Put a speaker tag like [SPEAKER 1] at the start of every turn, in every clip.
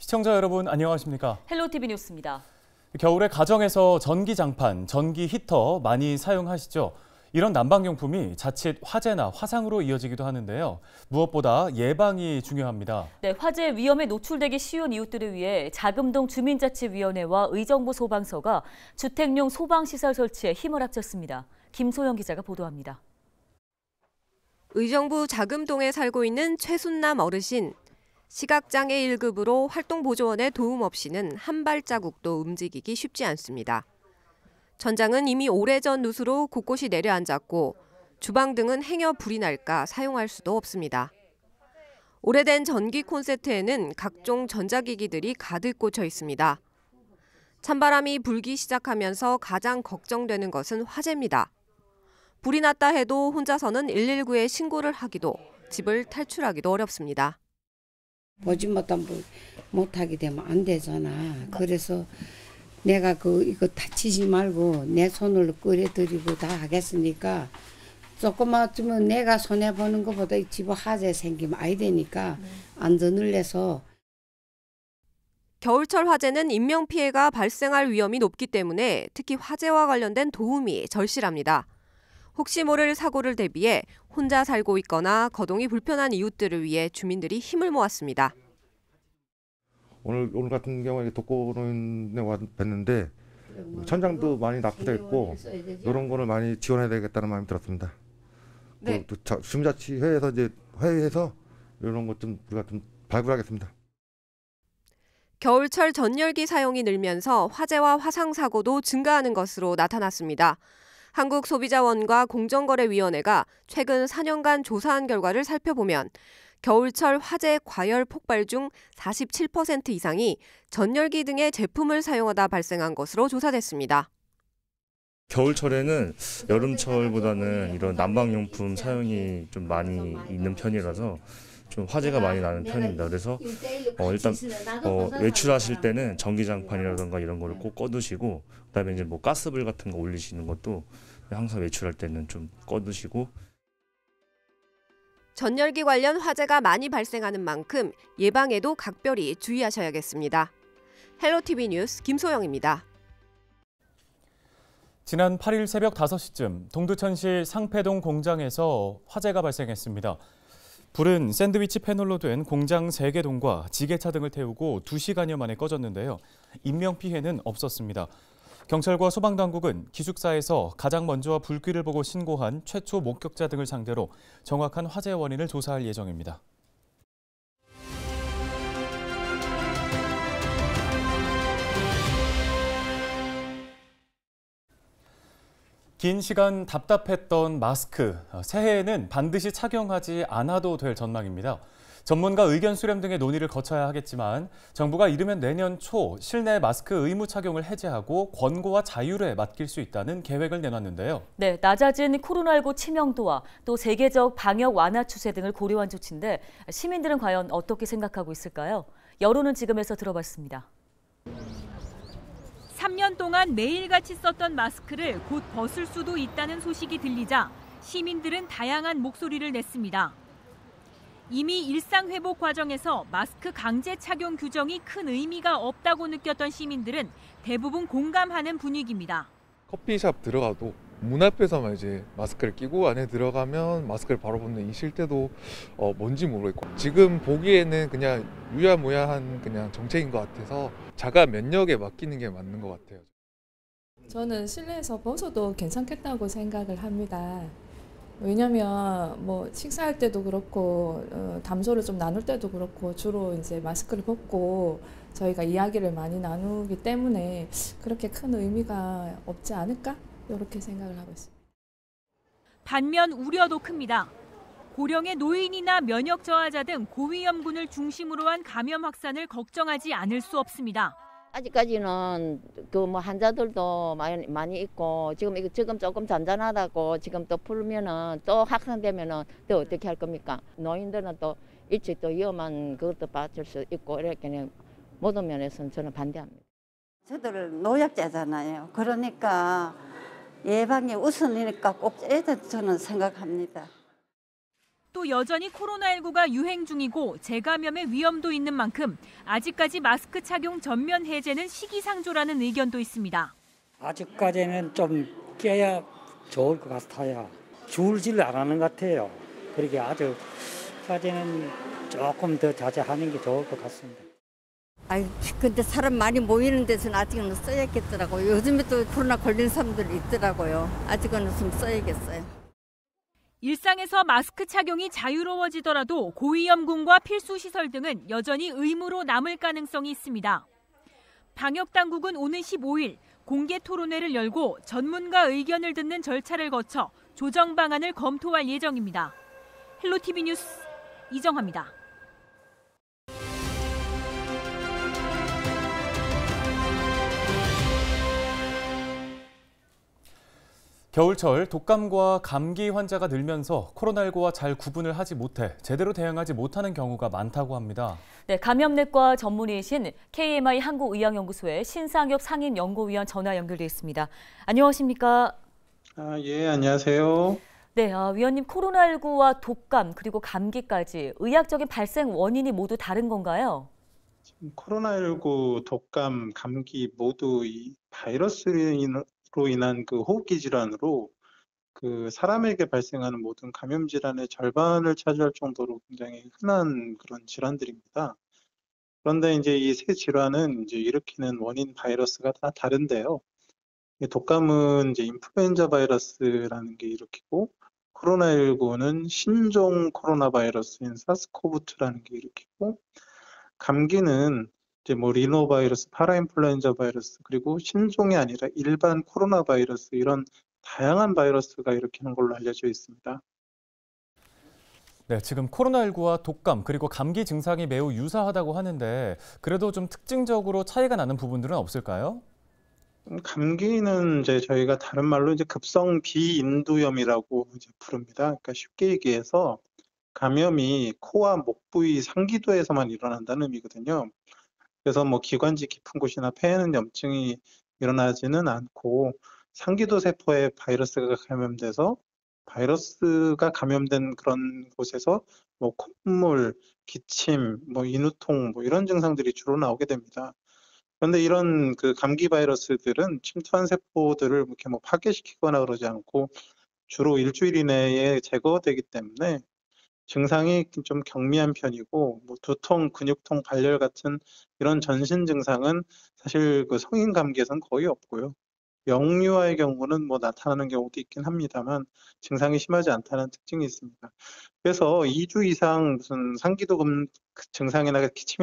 [SPEAKER 1] 시청자 여러분 안녕하십니까?
[SPEAKER 2] 헬로티비 뉴스입니다.
[SPEAKER 1] 겨울에 가정에서 전기장판, 전기 히터 많이 사용하시죠? 이런 난방용품이 자칫 화재나 화상으로 이어지기도 하는데요. 무엇보다 예방이 중요합니다.
[SPEAKER 2] 네, 화재 위험에 노출되기 쉬운 이웃들을 위해 자금동 주민자치위원회와 의정부 소방서가 주택용 소방시설 설치에 힘을 합쳤습니다. 김소영 기자가 보도합니다.
[SPEAKER 3] 의정부 자금동에 살고 있는 최순남 어르신. 시각장애 1급으로 활동보조원의 도움 없이는 한 발자국도 움직이기 쉽지 않습니다. 천장은 이미 오래전 누수로 곳곳이 내려앉았고 주방 등은 행여 불이 날까 사용할 수도 없습니다. 오래된 전기 콘센트에는 각종 전자기기들이 가득 꽂혀 있습니다. 찬바람이 불기 시작하면서 가장 걱정되는 것은 화재입니다. 불이 났다 해도 혼자서는 119에 신고를 하기도, 집을 탈출하기도 어렵습니다.
[SPEAKER 4] 보지 못하게 되면 안 되잖아. 그래서 내가 이거 다치지 말고 내 손으로 끓여드리고 다 하겠으니까 조금만 좀 내가 손해보는 것보다 집에 화재 생기면 아이 되니까 안전을 내서.
[SPEAKER 3] 겨울철 화재는 인명피해가 발생할 위험이 높기 때문에 특히 화재와 관련된 도움이 절실합니다. 혹시 모를 사고를 대비해 혼자 살고 있거나 거동이 불편한 이웃들을 위해 주민들이 힘을 모았습니다.
[SPEAKER 5] 오늘 같은 경우에 독거노인에 뵀는데 천장도 많이 낙후돼 있고 이런 거를 많이 지원해야 되겠다는 마음이 들었습니다.
[SPEAKER 3] 네.
[SPEAKER 5] 주민자치회에서 이제 회의해서 이런 것 좀 우리가 좀 발굴하겠습니다.
[SPEAKER 3] 겨울철 전열기 사용이 늘면서 화재와 화상 사고도 증가하는 것으로 나타났습니다. 한국소비자원과 공정거래위원회가 최근 4년간 조사한 결과를 살펴보면 겨울철 화재 과열 폭발 중 47% 이상이 전열기 등의 제품을 사용하다 발생한 것으로 조사됐습니다.
[SPEAKER 6] 겨울철에는 여름철보다는 이런 난방용품 사용이 좀 많이 있는 편이라서 좀 화재가 많이 나는 편입니다. 그래서 일단 외출하실 때는 전기장판이라든가 이런 거를 꼭 꺼두시고, 그다음에 이제 뭐 가스불 같은 거 올리시는 것도 항상 외출할 때는 좀 꺼두시고.
[SPEAKER 3] 전열기 관련 화재가 많이 발생하는 만큼 예방에도 각별히 주의하셔야겠습니다. 헬로티비 뉴스 김소영입니다.
[SPEAKER 1] 지난 8일 새벽 5시쯤 동두천시 상패동 공장에서 화재가 발생했습니다. 불은 샌드위치 패널로 된 공장 3개 동과 지게차 등을 태우고 2시간여 만에 꺼졌는데요. 인명피해는 없었습니다. 경찰과 소방당국은 기숙사에서 가장 먼저 불길을 보고 신고한 최초 목격자 등을 상대로 정확한 화재 원인을 조사할 예정입니다. 긴 시간 답답했던 마스크, 새해에는 반드시 착용하지 않아도 될 전망입니다. 전문가 의견 수렴 등의 논의를 거쳐야 하겠지만 정부가 이르면 내년 초 실내 마스크 의무 착용을 해제하고 권고와 자율에 맡길 수 있다는 계획을 내놨는데요.
[SPEAKER 2] 네, 낮아진 코로나19 치명도와 또 세계적 방역 완화 추세 등을 고려한 조치인데 시민들은 과연 어떻게 생각하고 있을까요? 여론은 지금에서 들어봤습니다.
[SPEAKER 7] 3년 동안 매일같이 썼던 마스크를 곧 벗을 수도 있다는 소식이 들리자 시민들은 다양한 목소리를 냈습니다. 이미 일상 회복 과정에서 마스크 강제 착용 규정이 큰 의미가 없다고 느꼈던 시민들은 대부분 공감하는 분위기입니다.
[SPEAKER 8] 커피숍 들어가도 문 앞에서만 이제 마스크를 끼고 안에 들어가면 마스크를 바로 벗는 이 실태도 뭔지 모르겠고, 지금 보기에는 그냥 유야무야한 그냥 정책인 것 같아서 자가 면역에 맡기는 게 맞는 것 같아요.
[SPEAKER 9] 저는 실내에서 벗어도 괜찮겠다고 생각을 합니다. 왜냐면 뭐 식사할 때도 그렇고 담소를 좀 나눌 때도 그렇고 주로 이제 마스크를 벗고 저희가 이야기를 많이 나누기 때문에 그렇게 큰 의미가 없지 않을까? 이렇게 생각을 하고 있습니다.
[SPEAKER 7] 반면 우려도 큽니다. 고령의 노인이나 면역 저하자 등 고위험군을 중심으로 한 감염 확산을 걱정하지 않을 수 없습니다.
[SPEAKER 10] 아직까지는 환자들도 많이 있고 지금 조금 잔잔하다고 지금 또 풀면은 또 확산되면은 또 어떻게 할 겁니까? 노인들은 또 일찍 또 위험한 그것도 받을 수 있고 이렇게 모든 면에서는 저는 반대합니다.
[SPEAKER 11] 저들 노약자잖아요. 그러니까 예방이 우선이니까 꼭 저는 생각합니다.
[SPEAKER 7] 한국도 여전히 코로나19가 유행 중이고 재감염의 위험도 있는 만큼 아직까지 마스크 착용 전면 해제는 시기상조라는 의견도 있습니다.
[SPEAKER 12] 아직까지는 좀 껴야 좋을 것 같아요. 줄질 안 하는 것 같아요. 그렇게 아직까지는 조금 더 자제하는 게 좋을 것 같습니다.
[SPEAKER 13] 아이, 근데 사람 많이 모이는 데서는 아직은 써야겠더라고요. 요즘에 또 코로나 걸린 사람들이 있더라고요. 아직은 좀 써야겠어요.
[SPEAKER 7] 일상에서 마스크 착용이 자유로워지더라도 고위험군과 필수시설 등은 여전히 의무로 남을 가능성이 있습니다. 방역당국은 오는 15일 공개 토론회를 열고 전문가 의견을 듣는 절차를 거쳐 조정 방안을 검토할 예정입니다. 헬로티비 뉴스 이정화입니다.
[SPEAKER 1] 겨울철 독감과 감기 환자가 늘면서 코로나19와 잘 구분을 하지 못해 제대로 대응하지 못하는 경우가 많다고 합니다.
[SPEAKER 2] 네, 감염내과 전문의이신 KMI 한국의학연구소의 신상엽 상임연구위원 전화 연결돼 있습니다. 안녕하십니까?
[SPEAKER 14] 예, 안녕하세요.
[SPEAKER 2] 네, 위원님, 코로나19와 독감 그리고 감기까지 의학적인 발생 원인이 모두 다른 건가요?
[SPEAKER 14] 코로나19, 독감, 감기 모두 이 바이러스로 인한 그 호흡기 질환으로 그 사람에게 발생하는 모든 감염 질환의 절반을 차지할 정도로 굉장히 흔한 그런 질환들입니다. 그런데 이제 이 세 질환은 이제 일으키는 원인 바이러스가 다 다른데요. 독감은 이제 인플루엔자 바이러스라는 게 일으키고, 코로나19는 신종 코로나 바이러스인 사스코브2라는 게 일으키고, 감기는 이제 뭐 리노바이러스, 파라인플루엔자 바이러스, 그리고 신종이 아니라 일반 코로나 바이러스, 이런 다양한 바이러스가 일으키는 걸로 알려져 있습니다.
[SPEAKER 1] 네, 지금 코로나19와 독감 그리고 감기 증상이 매우 유사하다고 하는데 그래도 좀 특징적으로 차이가 나는 부분들은 없을까요?
[SPEAKER 14] 감기는 이제 저희가 다른 말로 이제 급성 비인두염이라고 이제 부릅니다. 그러니까 쉽게 얘기해서 감염이 코와 목 부위 상기도에서만 일어난다는 의미거든요. 그래서 뭐 기관지 깊은 곳이나 폐에는 염증이 일어나지는 않고 상기도 세포에 바이러스가 감염돼서 바이러스가 감염된 그런 곳에서 뭐 콧물, 기침, 뭐 인후통 뭐 이런 증상들이 주로 나오게 됩니다. 그런데 이런 그 감기 바이러스들은 침투한 세포들을 이렇게 뭐 파괴시키거나 그러지 않고 주로 일주일 이내에 제거되기 때문에 증상이 좀 경미한 편이고, 뭐 두통, 근육통, 발열 같은 이런 전신 증상은 사실 그 성인 감기에서는 거의 없고요. 영유아의 경우는 뭐 나타나는 경우도 있긴 합니다만 증상이 심하지 않다는 특징이 있습니다. 그래서 2주 이상 무슨 상기도 증상이나 기침이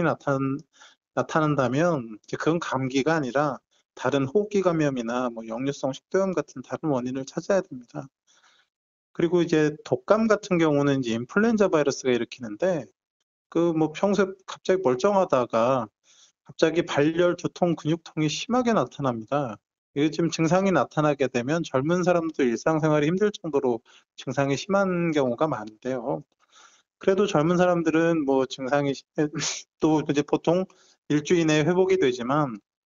[SPEAKER 14] 나타난다면 그건 감기가 아니라 다른 호흡기 감염이나 뭐 역류성 식도염 같은 다른 원인을 찾아야 됩니다. 그리고 이제 독감 같은 경우는 이제 인플루엔자 바이러스가 일으키는데 그 뭐 평소에 갑자기 멀쩡하다가 갑자기 발열, 두통, 근육통이 심하게 나타납니다. 이게 지금 증상이 나타나게 되면 젊은 사람도 일상생활이 힘들 정도로 증상이 심한 경우가 많은데요. 그래도 젊은 사람들은 뭐 증상이 또 이제 보통 일주일 이내에 회복이 되지만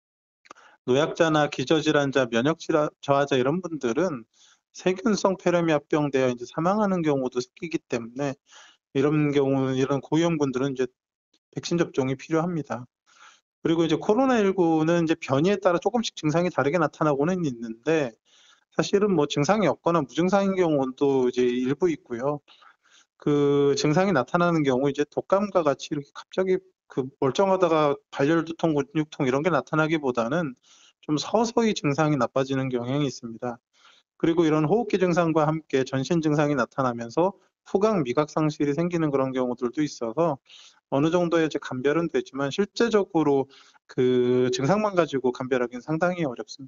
[SPEAKER 14] 노약자나 기저질환자, 면역 저하자 이런 분들은 세균성 폐렴이합병 되어 이제 사망하는 경우도 생기기 때문에 이런 경우는 이런 고위험군들은 이제 백신 접종이 필요합니다. 그리고 이제 코로나19는 이제 변이에 따라 조금씩 증상이 다르게 나타나고는 있는데 사실은 뭐 증상이 없거나 무증상인 경우도 이제 일부 있고요. 그 증상이 나타나는 경우 이제 독감과 같이 이렇게 갑자기 그 멀쩡하다가 발열, 두통, 근육통 이런 게 나타나기보다는 좀 서서히 증상이 나빠지는 경향이 있습니다. 그리고 이런 호흡기 증상과 함께 전신 증상이 나타나면서 후각, 미각 상실이 생기는 그런 경우들도 있어서 어느 정도의 이제 감별은 되지만 실제적으로 그 증상만 가지고 감별하기는 상당히 어렵습니다.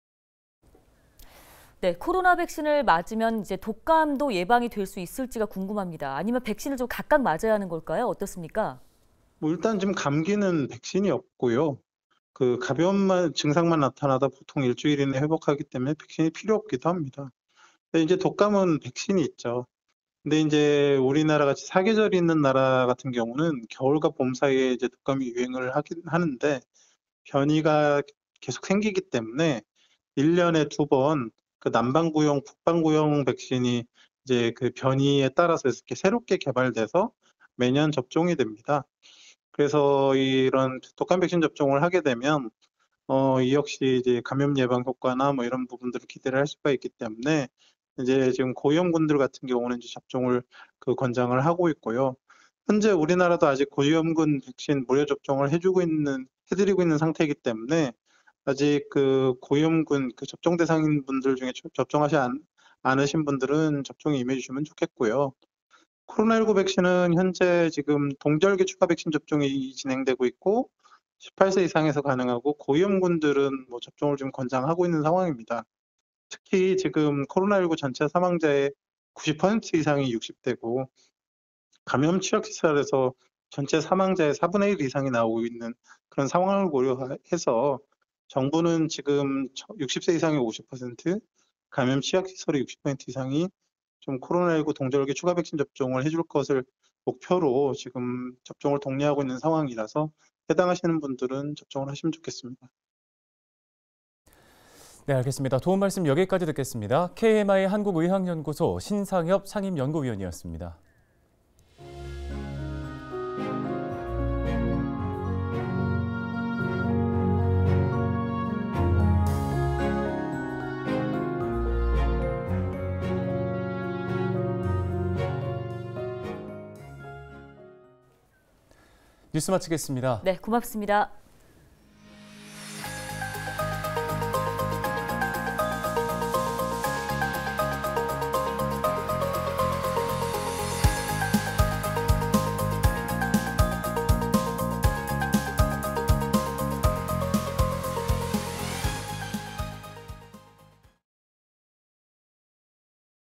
[SPEAKER 2] 네, 코로나 백신을 맞으면 이제 독감도 예방이 될 수 있을지가 궁금합니다. 아니면 백신을 좀 각각 맞아야 하는 걸까요? 어떻습니까?
[SPEAKER 14] 뭐 일단 지금 감기는 백신이 없고요. 그 가벼운 증상만 나타나다 보통 일주일 이내 회복하기 때문에 백신이 필요 없기도 합니다. 근데 이제 독감은 백신이 있죠. 근데 이제 우리나라 같이 사계절이 있는 나라 같은 경우는 겨울과 봄 사이에 이제 독감이 유행을 하는데 변이가 계속 생기기 때문에 1년에 2번 그 남방구용, 북방구용 백신이 이제 그 변이에 따라서 이렇게 새롭게 개발돼서 매년 접종이 됩니다. 그래서 이런 독감 백신 접종을 하게 되면 이 역시 이제 감염 예방 효과나 뭐 이런 부분들을 기대를 할 수가 있기 때문에 이제 지금 고위험군들 같은 경우는 이제 접종을 권장을 하고 있고요. 현재 우리나라도 아직 고위험군 백신 무료 접종을 해드리고 있는 상태이기 때문에 아직 그 고위험군 접종 대상인 분들 중에 접종하지 않으신 분들은 접종에 임해주시면 좋겠고요. 코로나19 백신은 현재 지금 동절기 추가 백신 접종이 진행되고 있고 18세 이상에서 가능하고 고위험군들은 뭐 접종을 좀 권장하고 있는 상황입니다. 특히 지금 코로나19 전체 사망자의 90% 이상이 60대고 감염 취약시설에서 전체 사망자의 4분의 1 이상이 나오고 있는 그런 상황을 고려해서 정부는 지금 60세 이상의 50%, 감염 취약시설의 60% 이상이 좀 코로나19 동절기 추가 백신 접종을 해줄 것을 목표로 지금 접종을 독려하고 있는 상황이라서 해당하시는 분들은 접종을 하시면 좋겠습니다.
[SPEAKER 1] 네, 알겠습니다. 도움 말씀 여기까지 듣겠습니다. KMI 한국의학연구소 신상엽 상임연구위원이었습니다. 뉴스 마치겠습니다.
[SPEAKER 2] 네, 고맙습니다.